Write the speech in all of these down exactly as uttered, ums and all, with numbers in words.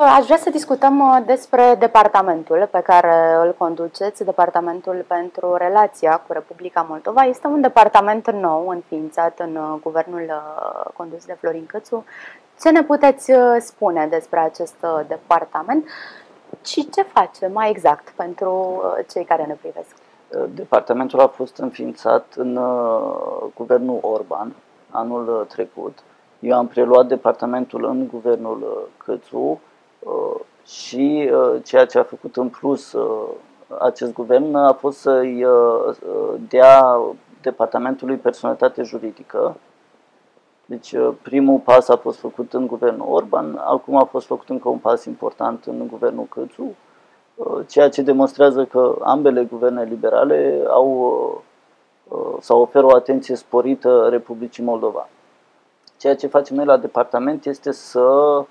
Aș vrea să discutăm despre departamentul pe care îl conduceți, Departamentul pentru Relația cu Republica Moldova. Este un departament nou, înființat în guvernul condus de Florin Cățu. Ce ne puteți spune despre acest departament și ce face mai exact pentru cei care ne privesc? Departamentul a fost înființat în guvernul Orban anul trecut. Eu am preluat departamentul în guvernul Cățu și ceea ce a făcut în plus acest guvern a fost să-i dea departamentului personalitate juridică. Deci primul pas a fost făcut în guvernul Orban, acum a fost făcut încă un pas important în guvernul Cățu, ceea ce demonstrează că ambele guverne liberale au sau oferă o atenție sporită Republicii Moldova. Ceea ce facem noi la departament este să,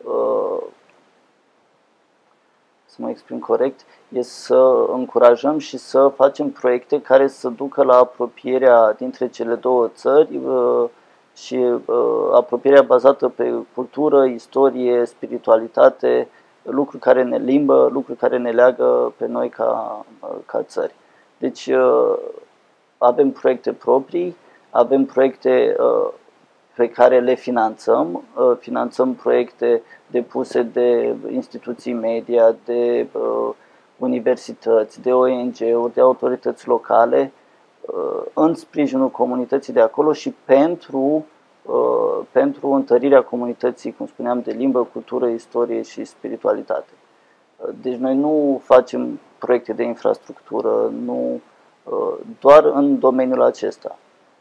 să mă exprim corect, este să încurajăm și să facem proiecte care să ducă la apropierea dintre cele două țări și apropierea bazată pe cultură, istorie, spiritualitate, lucruri care ne limbă, lucruri care ne leagă pe noi ca, ca țări. Deci avem proiecte proprii, avem proiecte pe care le finanțăm, finanțăm proiecte depuse de instituții media, de universități, de O N G-uri, de autorități locale, în sprijinul comunității de acolo și pentru, pentru întărirea comunității, cum spuneam, de limbă, cultură, istorie și spiritualitate. Deci noi nu facem proiecte de infrastructură, nu, doar în domeniul acesta.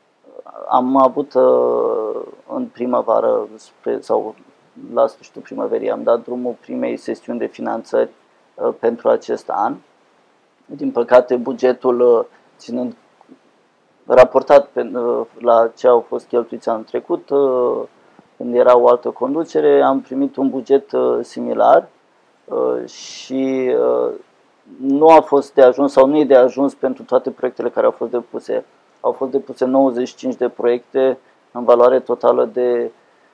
Am avut în primăvară sau la sfârșitul primăverii am dat drumul primei sesiuni de finanțări pentru acest an. Din păcate, bugetul, ținând raportat pe, la ce au fost cheltuiți anul trecut, când era o altă conducere, am primit un buget similar și nu a fost de ajuns sau nu e de ajuns pentru toate proiectele care au fost depuse. Au fost depuse nouăzeci și cinci de proiecte în valoare totală de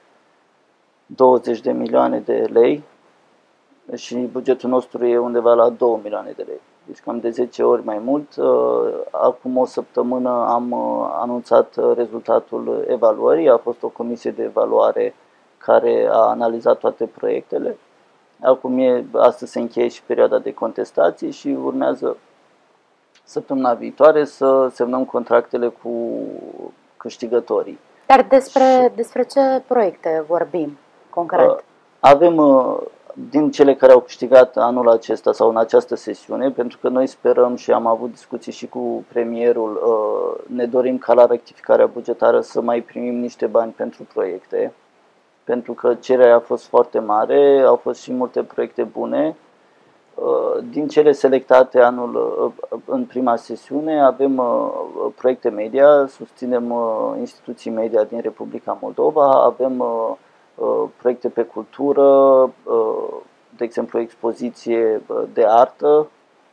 douăzeci de milioane de lei și bugetul nostru e undeva la două milioane de lei. Deci cam de zece ori mai mult. Acum o săptămână am anunțat rezultatul evaluării. A fost o comisie de evaluare care a analizat toate proiectele. Acum e, astăzi se încheie și perioada de contestații și urmează săptămâna viitoare să semnăm contractele cu câștigătorii. Dar despre, despre ce proiecte vorbim concret? Avem din cele care au câștigat anul acesta sau în această sesiune, pentru că noi sperăm și am avut discuții și cu premierul, ne dorim ca la rectificarea bugetară să mai primim niște bani pentru proiecte, pentru că cererea a fost foarte mare, au fost și multe proiecte bune. Din cele selectate anul, în prima sesiune avem proiecte media, susținem instituții media din Republica Moldova, avem proiecte pe cultură, de exemplu expoziție de artă,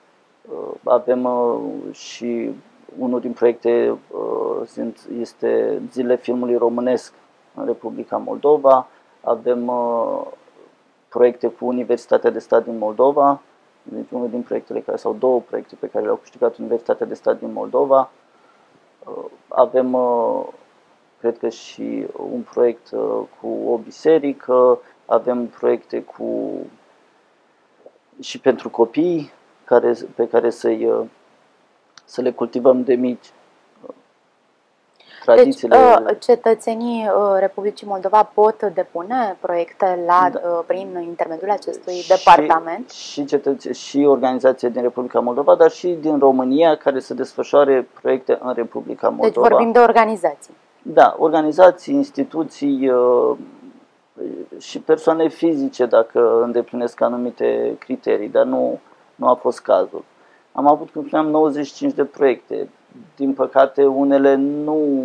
avem și unul din proiecte este Zilele Filmului Românesc în Republica Moldova, avem proiecte cu Universitatea de Stat din Moldova, deci unul din proiectele care, sau două proiecte pe care le-au câștigat Universitatea de Stat din Moldova. Avem, cred că, și un proiect cu o biserică, avem proiecte cu și pentru copii care, pe care să-i, să le cultivăm de mici. Deci, cetățenii Republicii Moldova pot depune proiecte la, da, prin intermediul acestui și, departament? Și, cetățe, și organizații din Republica Moldova, dar și din România care să desfășoare proiecte în Republica Moldova. Deci vorbim de organizații. Da, organizații, instituții și persoane fizice dacă îndeplinesc anumite criterii, dar nu, nu a fost cazul. Am avut, cum spuneam, nouăzeci și cinci de proiecte. Din păcate, unele nu...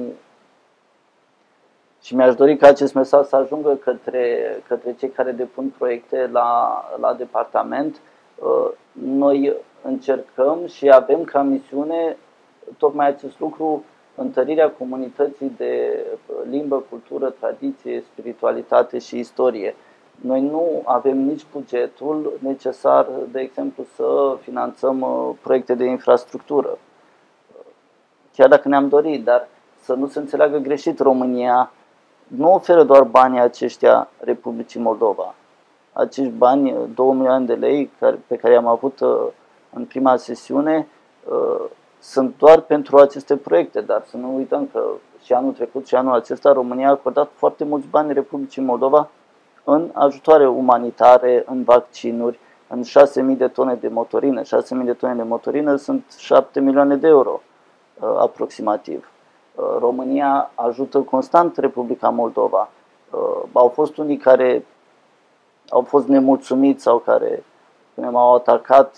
Și mi-aș dori ca acest mesaj să ajungă către, către cei care depun proiecte la, la departament. Noi încercăm și avem ca misiune tocmai acest lucru, întărirea comunității de limbă, cultură, tradiție, spiritualitate și istorie. Noi nu avem nici bugetul necesar, de exemplu, să finanțăm proiecte de infrastructură. Chiar dacă ne-am dorit, dar să nu se înțeleagă greșit, România nu oferă doar banii aceștia Republicii Moldova. Acești bani, două milioane de lei pe care i-am avut în prima sesiune, sunt doar pentru aceste proiecte, dar să nu uităm că și anul trecut și anul acesta România a acordat foarte mulți bani Republicii Moldova în ajutoare umanitare, în vaccinuri, în șase mii de tone de motorină. șase mii de tone de motorină sunt șapte milioane de euro aproximativ. România ajută constant Republica Moldova. Au fost unii care au fost nemulțumiți sau care au atacat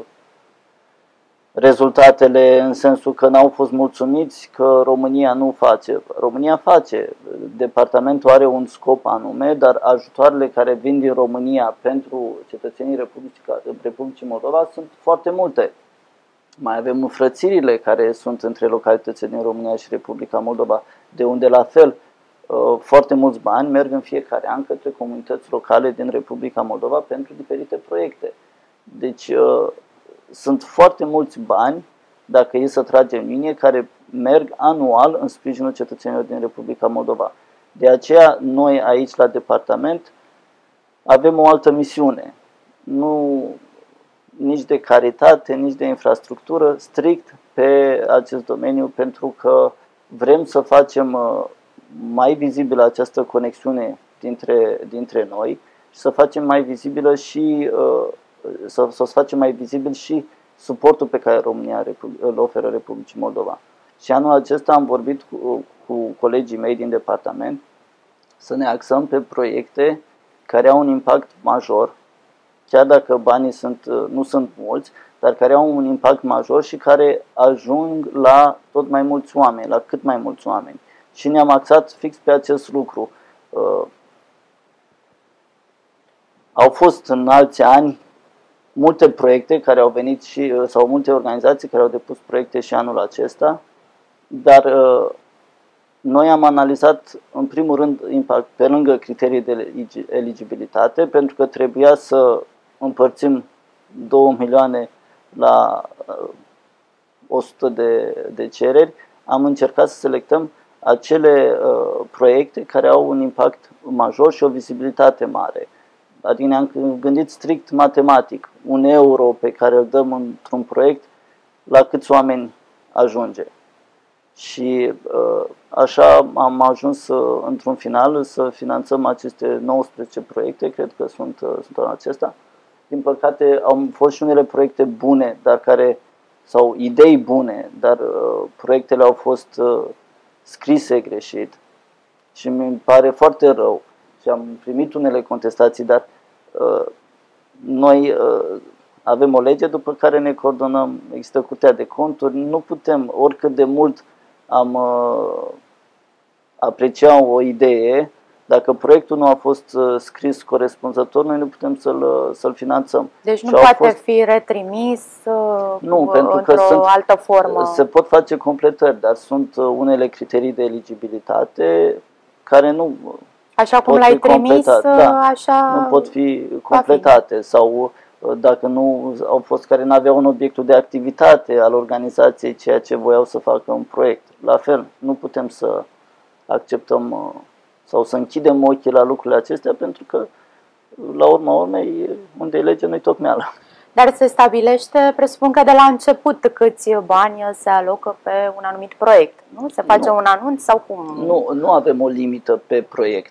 rezultatele în sensul că n-au fost mulțumiți că România nu face. România face. Departamentul are un scop anume, dar ajutoarele care vin din România pentru cetățenii Republicii, Republicii Moldova sunt foarte multe. Mai avem înfrățirile care sunt între localitățile din România și Republica Moldova, de unde la fel foarte mulți bani merg în fiecare an către comunități locale din Republica Moldova pentru diferite proiecte. Deci sunt foarte mulți bani, dacă e să tragem linie, care merg anual în sprijinul cetățenilor din Republica Moldova. De aceea noi aici la departament avem o altă misiune. Nu nici de caritate, nici de infrastructură, strict pe acest domeniu, pentru că vrem să facem mai vizibilă această conexiune dintre, dintre noi și să facem mai vizibilă și să, să facem mai vizibil și suportul pe care România îl oferă Republicii Moldova. Și anul acesta am vorbit cu, cu colegii mei din departament să ne axăm pe proiecte care au un impact major, chiar dacă banii sunt, nu sunt mulți, dar care au un impact major și care ajung la tot mai mulți oameni, la cât mai mulți oameni. Și ne-am axat fix pe acest lucru. Uh, au fost în alți ani multe proiecte care au venit și, sau multe organizații care au depus proiecte și anul acesta, dar uh, noi am analizat în primul rând impact pe lângă criterii de eligibilitate, pentru că trebuia să împărțim două milioane la uh, o sută de, de cereri. Am încercat să selectăm acele uh, proiecte care au un impact major și o vizibilitate mare. Adică ne-am gândit strict matematic. Un euro pe care îl dăm într-un proiect, la câți oameni ajunge. Și uh, așa am ajuns uh, într-un final să finanțăm aceste nouăsprezece proiecte, cred că sunt, uh, sunt în acesta. Din păcate au fost și unele proiecte bune, dar care, sau idei bune, dar uh, proiectele au fost uh, scrise greșit și mi pare foarte rău și am primit unele contestații, dar uh, noi uh, avem o lege după care ne coordonăm, există curtea de conturi, nu putem, oricât de mult am uh, aprecia o idee, dacă proiectul nu a fost uh, scris corespunzător, noi nu putem să-l să-l finanțăm. Deci nu poate fost... fi retrimis uh, nu, pentru că într-o sunt, altă formă. Se pot face completări, dar sunt unele criterii de eligibilitate care nu așa cum l-ai trimis, da, așa nu pot fi completate. Sau dacă nu au fost care nu aveau un obiectul de activitate al organizației, ceea ce voiau să facă un proiect. La fel, nu putem să acceptăm sau să închidem ochii la lucrurile acestea, pentru că, la urma urmei, unde e legea, nu-i tocmeală. Dar se stabilește, presupun că de la început, câți bani se alocă pe un anumit proiect, nu? Se face nu. un anunț sau cum? Nu, nu avem o limită pe proiect.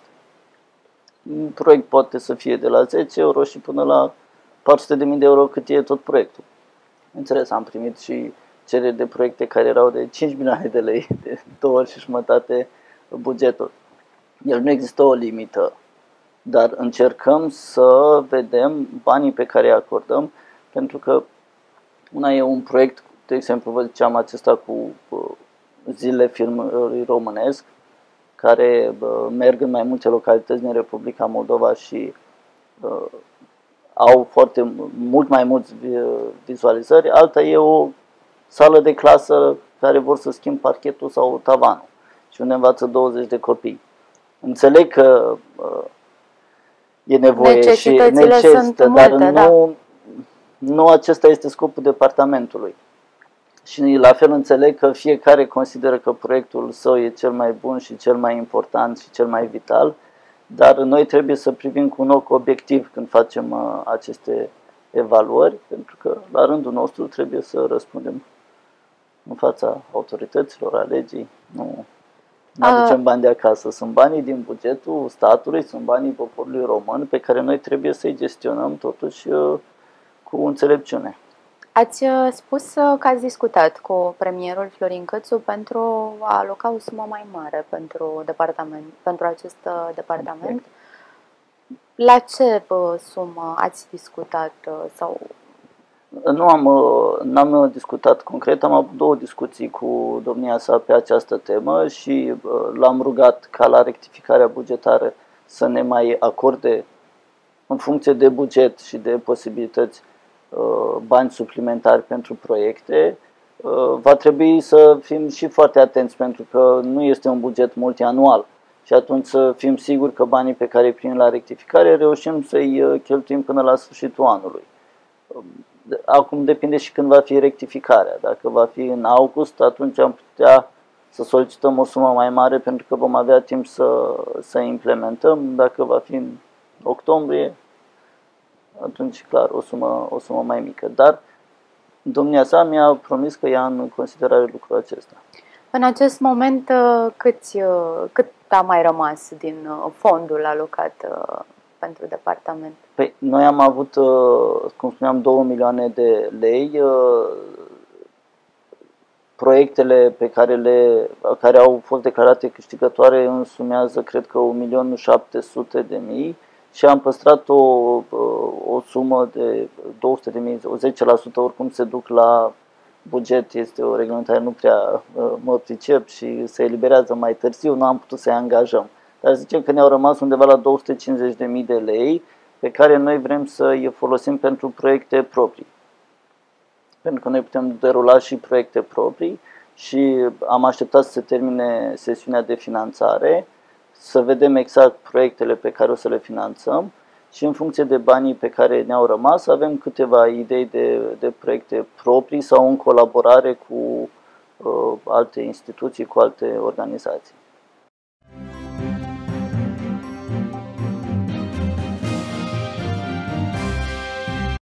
Un proiect poate să fie de la zece euro și până la patru sute de mii de euro, cât e tot proiectul. Înțeles, am primit și cereri de proiecte care erau de cinci milioane de lei, de două ori și jumătate bugetul. Deci nu există o limită, dar încercăm să vedem banii pe care îi acordăm, pentru că una e un proiect, de exemplu, vă ziceam acesta cu zilele filmului românesc, care merg în mai multe localități din Republica Moldova și uh, au foarte mult mai mulți vizualizări. Alta e o sală de clasă care vor să schimb parchetul sau tavanul și unde învață douăzeci de copii. Înțeleg că uh, e nevoie și necesitățile sunt dar multe, nu, da. nu acesta este scopul departamentului. Și la fel înțeleg că fiecare consideră că proiectul său e cel mai bun și cel mai important și cel mai vital, dar noi trebuie să privim cu un ochi obiectiv când facem uh, aceste evaluări, pentru că la rândul nostru trebuie să răspundem în fața autorităților, a legii. Nu, nu aducem bani de acasă, sunt banii din bugetul statului, sunt banii poporului român pe care noi trebuie să-i gestionăm totuși uh, cu înțelepciune. Ați spus că ați discutat cu premierul Florin Cățu pentru a aloca o sumă mai mare pentru, departament, pentru acest departament. La ce sumă ați discutat? Sau? Nu am, n-am discutat concret, am avut două discuții cu domnia sa pe această temă și l-am rugat ca la rectificarea bugetară să ne mai acorde, în funcție de buget și de posibilități, bani suplimentari pentru proiecte. Va trebui să fim și foarte atenți, pentru că nu este un buget multianual și atunci să fim siguri că banii pe care îi primim la rectificare reușim să-i cheltuim până la sfârșitul anului. Acum depinde și când va fi rectificarea. Dacă va fi în august, atunci am putea să solicităm o sumă mai mare, pentru că vom avea timp să, să implementăm. Dacă va fi în octombrie, atunci, clar, o sumă, o sumă mai mică. Dar domnia sa mi-a promis că ia în considerare lucrul acesta. În acest moment, cât, cât a mai rămas din fondul alocat pentru departament? Păi, noi am avut, cum spuneam, două milioane de lei. Proiectele pe care, le, care au fost declarate câștigătoare însumează, cred că, un milion șapte sute de mii. Și am păstrat o, o sumă de două sute de mii, o zece la sută oricum se duc la buget, este o reglementare, nu prea mă pricep și se eliberează mai târziu, nu am putut să-i angajăm. Dar zicem că ne-au rămas undeva la două sute cincizeci de mii de lei pe care noi vrem să îi folosim pentru proiecte proprii. Pentru că noi putem derula și proiecte proprii și am așteptat să se termine sesiunea de finanțare, să vedem exact proiectele pe care o să le finanțăm și în funcție de banii pe care ne-au rămas avem câteva idei de, de proiecte proprii sau în colaborare cu uh, alte instituții, cu alte organizații.